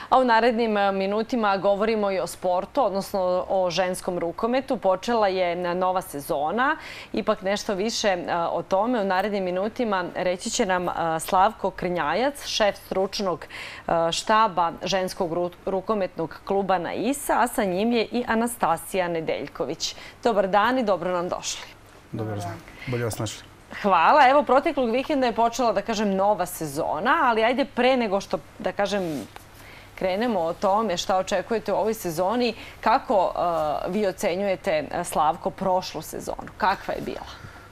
A u narednim minutima govorimo i o sportu, odnosno o ženskom rukometu. Počela je nova sezona. Ipak nešto više o tome u narednim minutima reći će nam Slavko Krnjajac, šef stručnog štaba ženskog rukometnog kluba Naisa, a sa njim je i Anastasija Nedeljković. Dobar dan i dobro nam došli. Dobar dan. Bolje vas našli. Hvala. Evo, proteklog vikenda je počela, da kažem, nova sezona, ali ajde pre nego što, da kažem, krenemo o tome šta očekujete u ovoj sezoni, kako vi ocenjujete, Slavko, prošlu sezonu? Kakva je bila?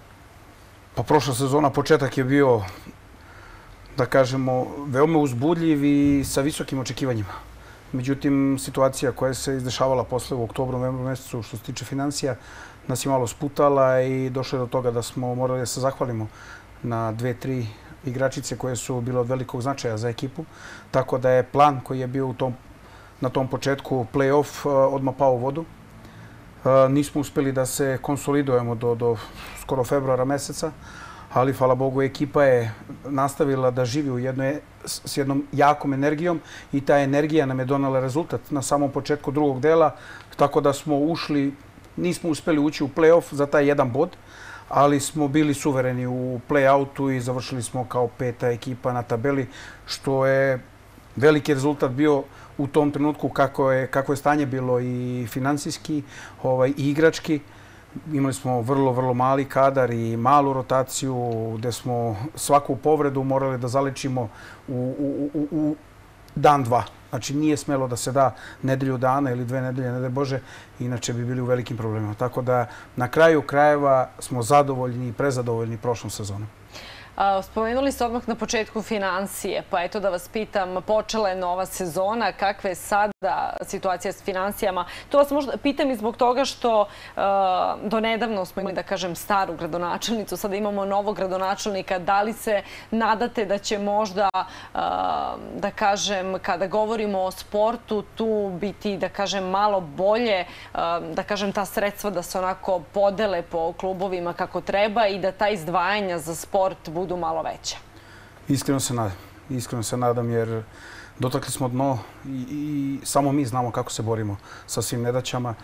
Pa prošla sezona, početak je bio, da kažemo, veoma uzbudljiv i sa visokim očekivanjima. Međutim, situacija koja se izdešavala posle u oktobru, novembru mesecu što se tiče financija, nas je malo sputala i došlo je do toga da smo morali da se zahvalimo na 2-3 igračice koje su bile od velikog značaja za ekipu. Tako da je plan koji je bio na tom početku play-off odmah pao u vodu. Nismo uspeli da se konsolidujemo do skoro februara meseca, ali hvala Bogu ekipa je nastavila da živi s jednom jakom energijom i ta energija nam je donala rezultat na samom početku drugog dela, tako da smo ušli. Nismo uspeli ući u play-off za taj jedan bod, ali smo bili suvereni u play-outu i završili smo kao 5. ekipa na tabeli, što je veliki rezultat bio u tom trenutku kako je stanje bilo i finansijski i igrački. Imali smo vrlo mali kadar i malu rotaciju gde smo svaku povredu morali da zalečimo u dan, dva. Znači, nije smelo da se da nedelju dana ili 2 nedelje, ne daj Bože, inače bi bili u velikim problemima. Tako da, na kraju krajeva smo zadovoljni i prezadovoljni prošlom sezonom. Spomenuli ste odmah na početku financije, pa eto da vas pitam, počela je nova sezona, kakva je sada situacija s financijama? To vas možda pitam i zbog toga što donedavno smo imali, da kažem, staru gradonačelnicu, sada imamo novog gradonačelnika. Da li se nadate da će možda, da kažem, kada govorimo o sportu, tu biti, da kažem, malo bolje, da kažem, ta sredstva da se onako podele po klubovima kako treba i da ta izdvajanja za sport budu malo veća? Iskreno se nadam jer dotakli smo dno i samo mi znamo kako se borimo sa svim nedaćama.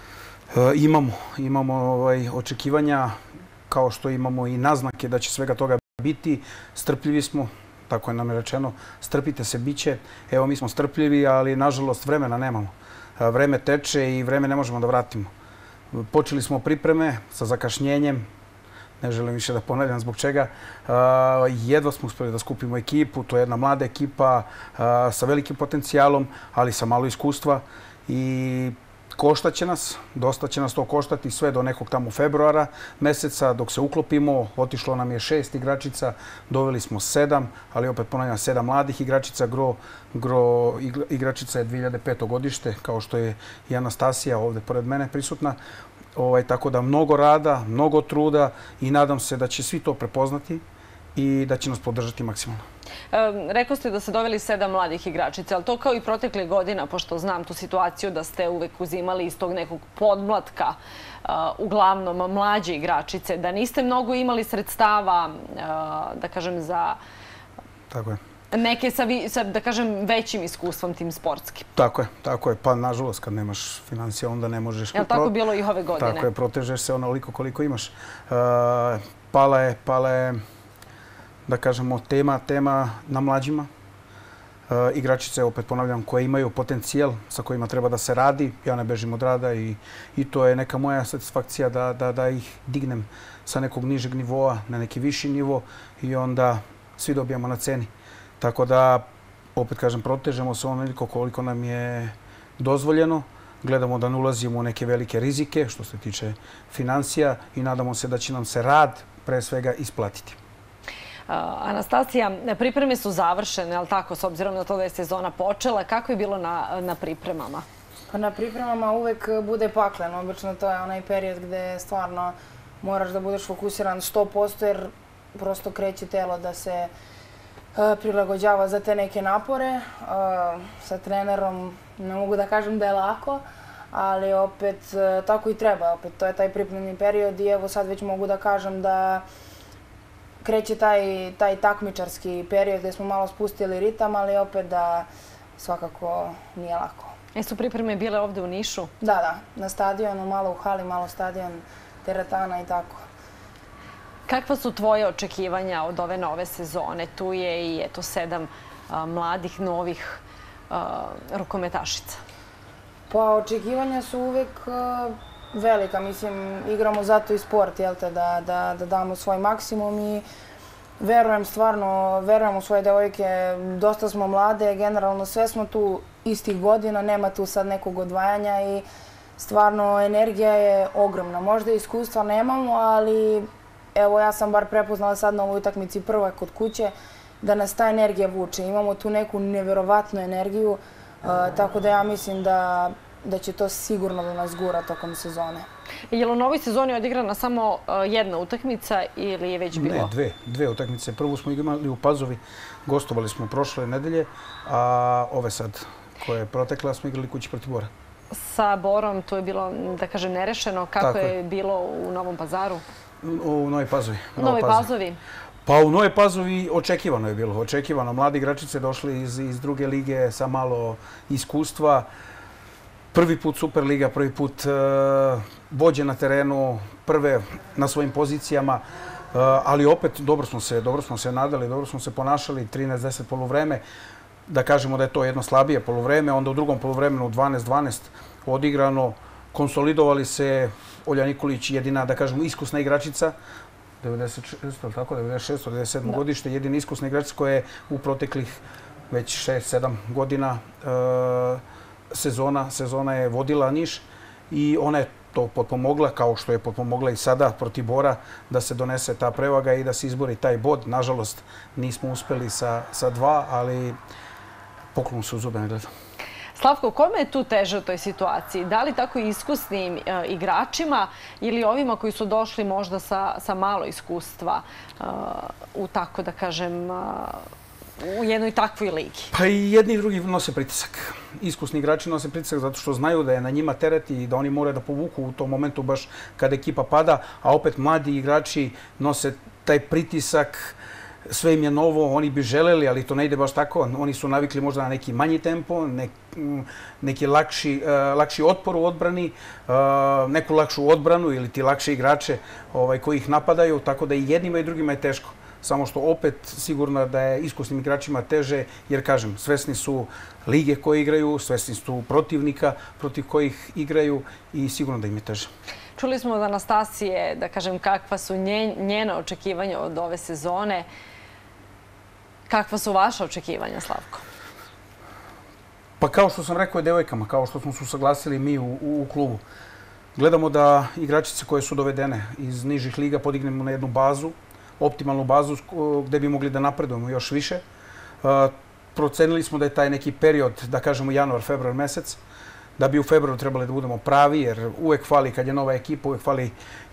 Imamo očekivanja, kao što imamo i naznake da će svega toga biti. Strpljivi smo, tako je nam je rečeno, strpite se, bit će. Evo, mi smo strpljivi, ali nažalost vremena nemamo. Vreme teče i vreme ne možemo da vratimo. Počeli smo pripreme sa zakašnjenjem. Ne želim više da ponavljam zbog čega. Jedva smo uspeli da skupimo ekipu. To je jedna mlada ekipa sa velikim potencijalom, ali sa malo iskustva. I koštaće nas, dosta će nas to koštati sve do nekog tamo februara meseca. Dok se uklopimo, otišlo nam je 6 igračica, doveli smo 7, ali opet ponavljam 7 mladih igračica. Gro igračica je 2005. godište, kao što je i Anastasija ovde pored mene prisutna. Tako da mnogo rada, mnogo truda i nadam se da će svi to prepoznati i da će nas podržati maksimalno. Rekao ste da ste doveli 7 mladih igračica, ali to kao i proteklih godina, pošto znam tu situaciju da ste uvek uzimali iz tog nekog podmlatka, uglavnom mlađe igračice, da niste mnogo imali sredstava, da kažem, za... Tako je. Neke sa, da kažem, većim iskustvom tim sportskim. Tako je. Pa, nažalost, kad nemaš financija, onda ne možeš... Je li tako bilo i ove godine? Tako je, protežeš se onoliko koliko imaš. Pala je, da kažemo, tema na mlađima. Igračice, opet ponavljam, koje imaju potencijal sa kojima treba da se radi. Ja ne bežim od rada i to je neka moja satisfakcija da ih dignem sa nekog nižeg nivoa na neki viši nivo i onda svi dobijamo na ceni. Tako da, opet kažem, protežemo se onoliko koliko nam je dozvoljeno. Gledamo da ne ulazimo u neke velike rizike što se tiče financija i nadamo se da će nam se rad pre svega isplatiti. Anastasija, pripreme su završene, ali tako, s obzirom na to da je sezona počela. Kako je bilo na pripremama? Pa na pripremama uvek bude pakleno. Obično to je onaj period gde stvarno moraš da budeš fokusiran 100% jer prosto kreće telo da se prilagođava za te neke napore. Sa trenerom ne mogu da kažem da je lako, ali opet tako i treba. Opet to je taj pripremni period i evo sad već mogu da kažem da kreće taj takmičarski period gde smo malo spustili ritam, ali opet da svakako nije lako. Jesu pripreme bile ovde u Nišu? Da, na stadionu, malo u hali, malo stadion, teretana i tako. Kakva su tvoje očekivanja od ove nove sezone? Tu je i 7 mladih, novih rukometašica. Pa očekivanja su uvek velika. Mislim, igramo zato i sport, jel te, da damo svoj maksimum i verujem u svoje devojke. Dosta smo mlade, generalno sve smo tu istih godina, nema tu sad nekog odvajanja i stvarno energija je ogromna. Možda iskustva nemamo, ali evo ja sam bar prepoznala sad na ovoj utakmici prva kod kuće da nas ta energija vuče. Imamo tu neku neverovatnu energiju, tako da ja mislim da će to sigurno da nas gura tokom sezone. Je li u novoj sezoni odigrana samo jedna utakmica ili je već bilo? Ne, dve utakmice. Prvu smo imali u Pazovi, gostovali smo prošle nedelje, a ove sad koje je protekla smo igrali kući protiv Bora. Sa Borom to je bilo, da kažem, nerešeno. Kako je bilo u Novom Pazaru? U Novoj Pazovi. U Novoj Pazovi? Pa u Novoj Pazovi očekivano je bilo. Očekivano. Mladi igračice došli iz druge lige sa malo iskustva. Prvi put Superliga, prvi put vođe na terenu, prve na svojim pozicijama, ali opet dobro smo se nadali, dobro smo se ponašali, 13-10 poluvreme. Da kažemo da je to jedno slabije poluvreme, onda u drugom poluvremenu 12-12 odigrano, konsolidovali se. Olja Nikolić, jedina, da kažemo, iskusna igračica, 96-97 godište, jedina iskusna igračica koja je u proteklih već 6-7 godina sezona je vodila Niš i ona je to potpomogla, kao što je potpomogla i sada protiv Bora, da se donese ta prevaga i da se izbori taj bod. Nažalost, nismo uspeli sa 2, ali poklonu se u zube ne gleda. Slavko, kome je tu teže u toj situaciji? Da li tako iskusnim igračima ili ovima koji su došli možda sa malo iskustva u, tako da kažem, u jednoj takvoj ligi? Pa i jedni i drugi nose pritisak. Iskusni igrači nose pritisak zato što znaju da je na njima teret i da oni moraju da povuku u tom momentu baš kada ekipa pada, a opet mladi igrači nose taj pritisak. Sve im je novo, oni bi želeli, ali to ne ide baš tako. Oni su navikli možda na neki manji tempo, neki lakši otpor u odbrani, neku lakšu odbranu ili ti lakše igrače koji ih napadaju, tako da i jednima i drugima je teško. Samo što opet sigurno da je iskusnim igračima teže, jer kažem, svesni su lige koje igraju, svesni su protivnika protiv kojih igraju i sigurno da im je teže. Čuli smo od Anastasije, da kažem, kakva su njena očekivanja od ove sezone. Kakva su vaša očekivanja, Slavko? Pa kao što sam rekao i devojkama, kao što smo se usaglasili mi u klubu, gledamo da igračice koje su dovedene iz nižih liga podignemo na jednu bazu, optimalnu bazu gde bi mogli da napredujemo još više. Procenili smo da je taj neki period, da kažemo januar, februar mesec, da bi u februaru trebali da budemo pravi, jer uvek fali kad je nova ekipa, uvek fali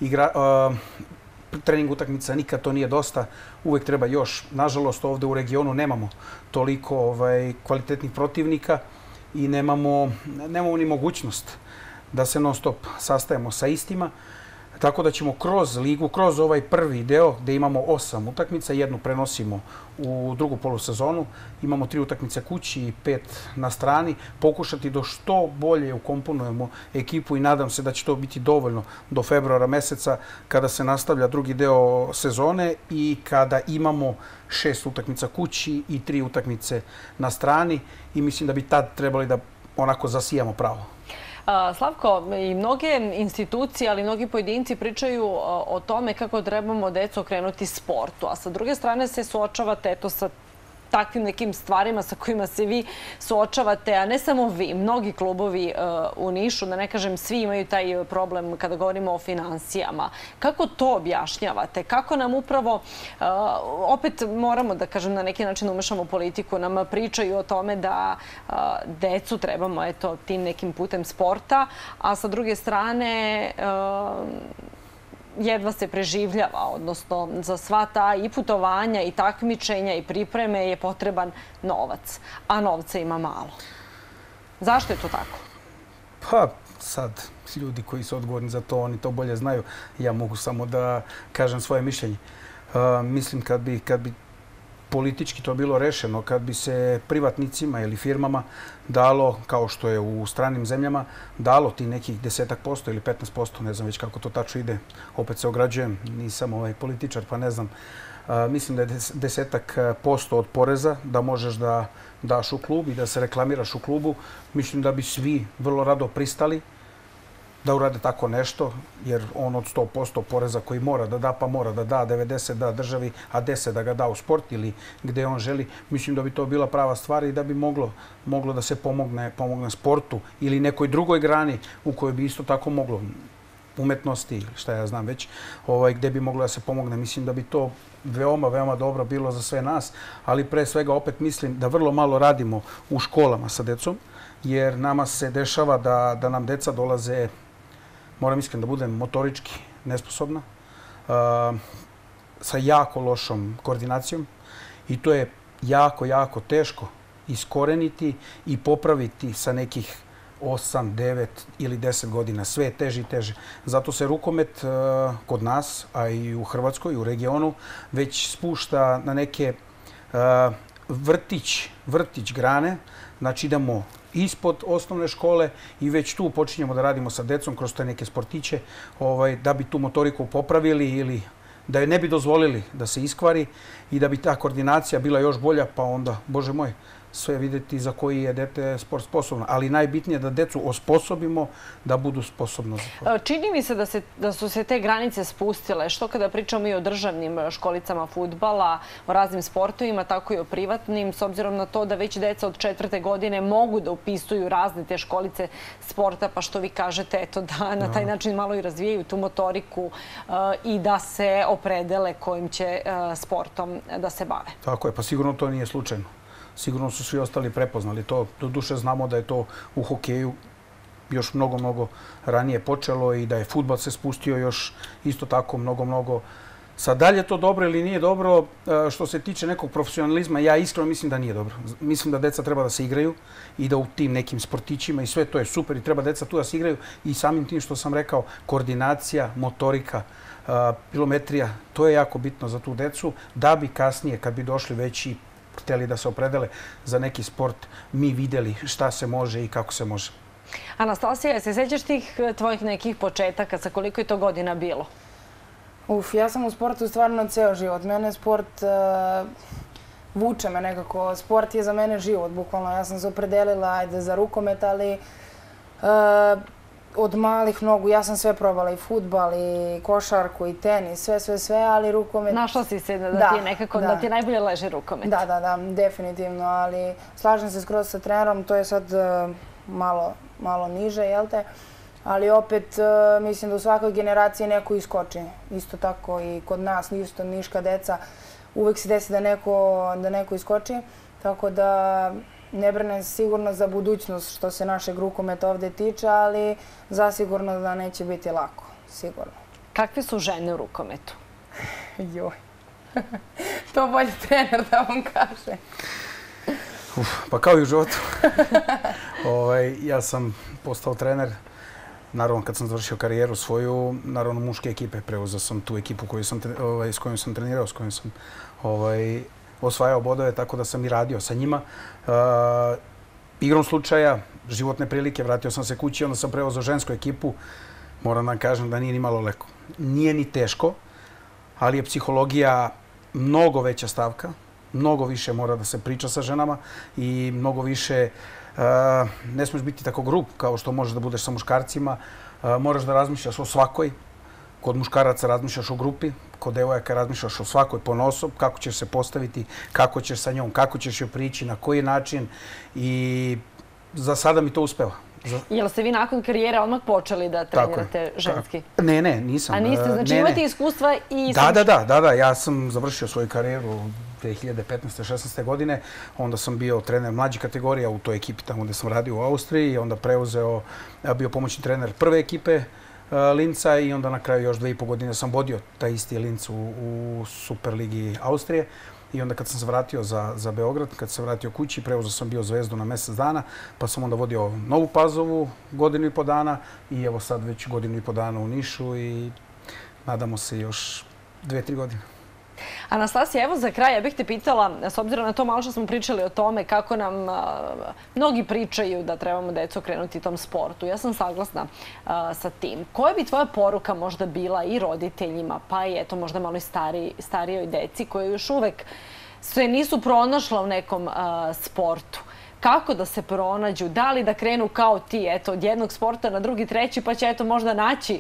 trening utakmica, nikad to nije dosta, uvek treba još. Nažalost, ovde u regionu nemamo toliko kvalitetnih protivnika i nemamo ni mogućnost da se non stop sastajemo sa istima. Tako da ćemo kroz ligu, kroz ovaj prvi deo gde imamo 8 utakmica, jednu prenosimo u drugu polusezonu, imamo 3 utakmice kući i 5 na strani, pokušati da što bolje ukomponujemo ekipu i nadam se da će to biti dovoljno do februara meseca kada se nastavlja drugi deo sezone i kada imamo 6 utakmica kući i 3 utakmice na strani i mislim da bi tad trebali da onako zasijamo pravo. Slavko, i mnoge institucije, ali i mnogi pojedinci pričaju o tome kako trebamo decu okrenuti sportu, a sa druge strane se suočavate sa takvim nekim stvarima sa kojima se vi suočavate, a ne samo vi, mnogi klubovi u Nišu, da ne kažem svi imaju taj problem kada govorimo o finansijama. Kako to objašnjavate? Kako nam upravo, opet moramo da kažem na neki način umešamo politiku, nam pričaju o tome da decu trebamo tim nekim putem sporta, a sa druge strane jedva se preživljava, odnosno za sva ta i putovanja i takmičenja i pripreme je potreban novac, a novca ima malo. Zašto je to tako? Pa sad, ljudi koji su odgovorni za to, oni to bolje znaju. Ja mogu samo da kažem svoje mišljenje. Mislim kad bi politički to bilo rešeno, kad bi se privatnicima ili firmama dalo, kao što je u stranim zemljama, dalo ti nekih 10% ili 15%, ne znam već kako to tačno ide, opet se ograđujem, nisam političar pa ne znam, mislim da je 10% od poreza da možeš da daš u klub i da se reklamiraš u klubu. Mislim da bi svi vrlo rado pristali da urade tako nešto, jer on od 100% poreza koji mora da da, pa mora da da 90 da državi, a 10 da ga da u sport ili gde on želi. Mislim da bi to bila prava stvar i da bi moglo da se pomogne sportu ili nekoj drugoj grani u kojoj bi isto tako moglo, umetnosti ili šta ja znam već, gde bi moglo da se pomogne. Mislim da bi to veoma, veoma dobro bilo za sve nas, ali pre svega opet mislim da vrlo malo radimo u školama sa decom, jer nama se dešava da nam deca dolaze, moram iskreno da budem, motorički nesposobna, sa jako lošom koordinacijom i to je jako, jako teško iskoreniti i popraviti sa nekih 8, 9 ili 10 godina. Sve je teže i teže. Zato se rukomet kod nas, a i u Hrvatskoj, u regionu, već spušta na neke vrtić grane. Znači idemo ispod osnovne škole i već tu počinjemo da radimo sa decom kroz te neke sportiće da bi tu motoriku popravili ili da je ne bi dozvolili da se iskvari i da bi ta koordinacija bila još bolja, pa onda, Bože moj, sve vidjeti za koji je dete sport sposobno. Ali najbitnije je da decu osposobimo da budu sposobno za to. Čini mi se da su se te granice spustile. Što kada pričamo i o državnim školicama fudbala, o raznim sportovima, tako i o privatnim, s obzirom na to da već deca od 4. godine mogu da upisuju razne te školice sporta, pa što vi kažete, eto da na taj način malo i razvijaju tu motoriku i da se opredele kojim će sportom da se bave. Tako je, pa sigurno to nije slučajno. Sigurno su svi ostali prepoznali to. Doduše znamo da je to u hokeju još mnogo ranije počelo i da je fudbal se spustio još isto tako mnogo. Sad, da li je to dobro ili nije dobro, što se tiče nekog profesionalizma, ja iskreno mislim da nije dobro. Mislim da deca treba da se igraju i da u tim nekim sportićima i sve to je super i treba deca tu da se igraju i samim tim što sam rekao, koordinacija, motorika, kilometrija, to je jako bitno za tu decu da bi kasnije, kad bi došli već i hteli da se opredele za neki sport, mi vidjeli šta se može i kako se može. Anastasija, se sećaš tih tvojih nekih početaka? Sa koliko je to godina bilo? Ja sam u sportu stvarno ceo život. Mene sport vuče me nekako. Sport je za mene život, bukvalno. Ja sam se opredelila za rukomet, ali od malih nogu. Ja sam sve probala, i fudbal, i košarku, i tenis, sve, ali rukomet... Našla si se da ti je nekako, da ti najbolje leži rukomet. Da, definitivno, ali slažem se skroz sa trenerom, to je sad malo niže, jel te? Ali opet mislim da u svakoj generaciji neko iskoči. Isto tako i kod nas, isto niška deca, uvek se desi da neko iskoči, tako da... Ne brinem sigurno za budućnost što se našeg rukometa ovdje tiče, ali zasigurno da neće biti lako, sigurno. Kakve su žene u rukometu? Joj, to bolje trener da vam kaže. Pa kao i u životu. Ja sam postao trener, naravno kad sam završio karijeru svoju, naravno muške ekipe. Preuzeo sam tu ekipu s kojom sam trenirao, s kojom sam osvajao bodove, tako da sam i radio sa njima. Igrom slučaja, životne prilike, vratio sam se kući, onda sam preuzeo žensku ekipu. Moram da kažem da nije ni malo lako. Nije ni teško, ali je psihologija mnogo veća stavka. Mnogo više mora da se priča sa ženama i mnogo više ne smiješ biti tako grub kao što možeš da budeš sa muškarcima. Moraš da razmišljaš o svakoj. Kod muškaraca razmišljaš o grupi, kod devojaka razmišljaš o svakoj ponosob, kako ćeš se postaviti, kako ćeš sa njom, kako ćeš joj prići, na koji način i za sada mi to uspeva. Jel ste vi nakon karijere odmah počeli da trenirate ženski? Ne, nisam. A niste, znači imate iskustva i... Da, ja sam završio svoju karijeru 2015-16. godine, onda sam bio trener mlađih kategorija u toj ekipi tamo gde sam radio u Austriji i onda bio pomoćni trener prve ekipe Linca i onda na kraju još 2,5 godine sam vodio taj isti Linc u Superligi Austrije. I onda kad sam se vratio za Beograd, kad sam se vratio kući, preuzeo sam bio Zvezdu na mjesec dana, pa sam onda vodio Novu Pazovu 1,5 godina i evo sad već 1,5 godina u Nišu i nadamo se još 2-3 godine. Anastasija, evo za kraj, ja bih te pitala, s obzirom na to malo što smo pričali o tome kako nam mnogi pričaju da trebamo decu okrenuti tom sportu. Ja sam saglasna sa tim. Koja bi tvoja poruka možda bila i roditeljima, pa i eto možda malo i starijoj deci koji još uvek se nisu pronašla u nekom sportu? Kako da se pronađu? Da li da krenu kao ti, eto, od jednog sporta na drugi, treći, pa će eto možda naći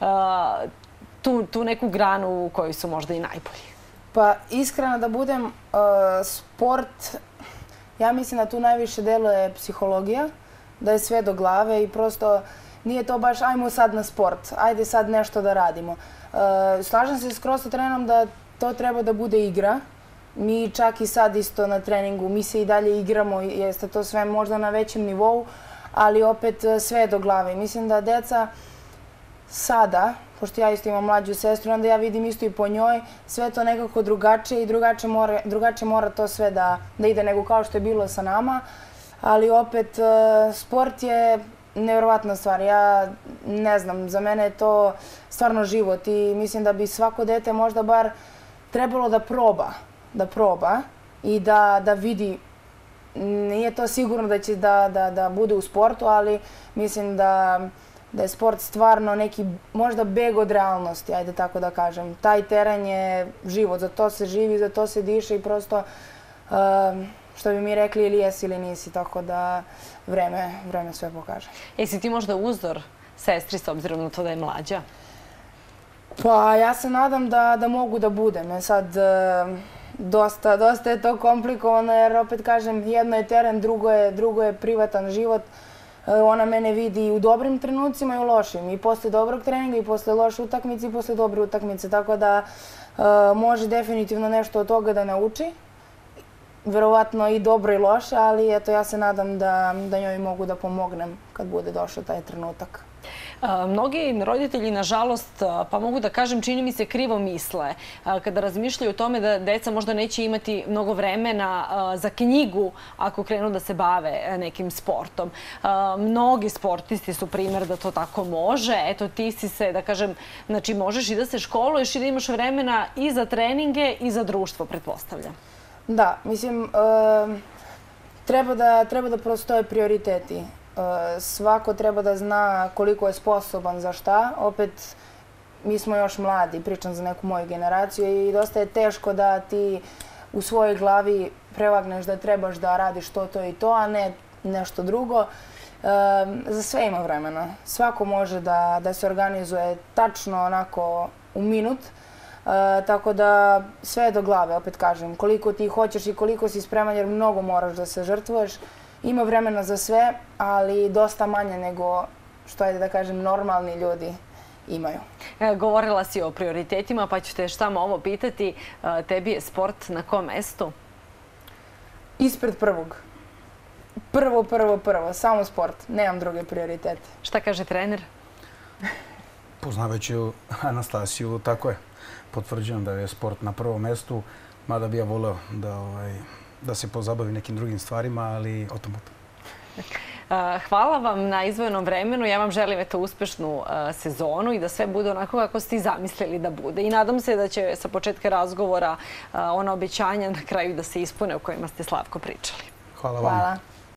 tu neku granu u kojoj su možda i najbolji? Pa iskreno da budem, sport, ja mislim da tu najviše deluje psihologija, da je sve do glave i prosto nije to baš ajmo sad na sport, ajde sad nešto da radimo. Slažem se skroz sa trenerom da to treba da bude igra. Mi čak i sad isto na treningu, mi se i dalje igramo, jeste to sve možda na većem nivou, ali opet sve do glave. Mislim da deca sada, pošto ja isto imam mlađu sestru, onda ja vidim isto i po njoj, sve to nekako drugačije i drugačije mora to sve da ide nego kao što je bilo sa nama. Ali opet, sport je nevjerovatna stvar. Ja ne znam, za mene je to stvarno život i mislim da bi svako dete možda bar trebalo da proba i da vidi. Nije to sigurno da će da bude u sportu, ali mislim da je sport stvarno neki možda beg od realnosti, ajde tako da kažem. Taj teren je život, za to se živi, za to se diše i prosto, što bi mi rekli, ili jesi ili nisi, tako da vreme sve pokaže. Jesi ti možda uzor sestri s obzirom na to da je mlađa? Pa ja se nadam da mogu da budem. Sad, dosta je to komplikovano jer opet kažem, jedno je teren, drugo je privatan život. Ona mene vidi i u dobrim trenucima i u lošim. I posle dobrog treninga, i posle loše utakmice, i posle dobre utakmice. Tako da može definitivno nešto od toga da nauči. Verovatno i dobro i loše, ali eto ja se nadam da njoj mogu da pomognem kad bude došao taj trenutak. Mnogi roditelji, nažalost, pa mogu da kažem, čini mi se krivo misle kada razmišljaju o tome da deca možda neće imati mnogo vremena za knjigu ako krenu da se bave nekim sportom. Mnogi sportisti su primjer da to tako može. Eto, ti si se, da kažem, znači možeš i da se školuješ i da imaš vremena i za treninge i za društvo, pretpostavljam. Da, mislim, treba da postoje prioriteti. Svako treba da zna koliko je sposoban za šta. Opet, mi smo još mladi, pričam za neku moju generaciju i dosta je teško da ti u svojoj glavi prevagneš da trebaš da radiš to i to, a ne nešto drugo. Za sve ima vremena. Svako može da se organizuje tačno onako u minut. Tako da sve je do glave, opet kažem. Koliko ti hoćeš i koliko si spreman jer mnogo moraš da se žrtvuješ. Ima vremena za sve, ali dosta manje nego što je, da kažem, normalni ljudi imaju. Govorila si o prioritetima, pa ću te samo ovo pitati. Tebi je sport na kom mestu? Ispred prvog. Prvo. Samo sport. Nemam druge prioritete. Šta kaže trener? Poznavajući Anastasiju, tako je. Potvrđujem da je sport na prvom mestu, mada bi ja voleo da se pozabavi nekim drugim stvarima, ali o tom. Hvala vam na izdvojenom vremenu. Ja vam želim uspešnu sezonu i da sve bude onako kako ste zamislili da bude. I nadam se da će sa početka razgovora ona obećanja na kraju da se ispune o kojima ste, Slavko, pričali. Hvala vam.